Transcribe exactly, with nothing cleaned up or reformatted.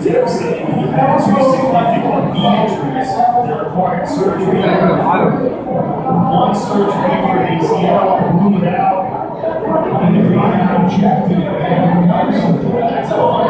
devastating. He had two significant knee injuries that required surgery. One surgery for A C L, ruled it out. And if he had objected, and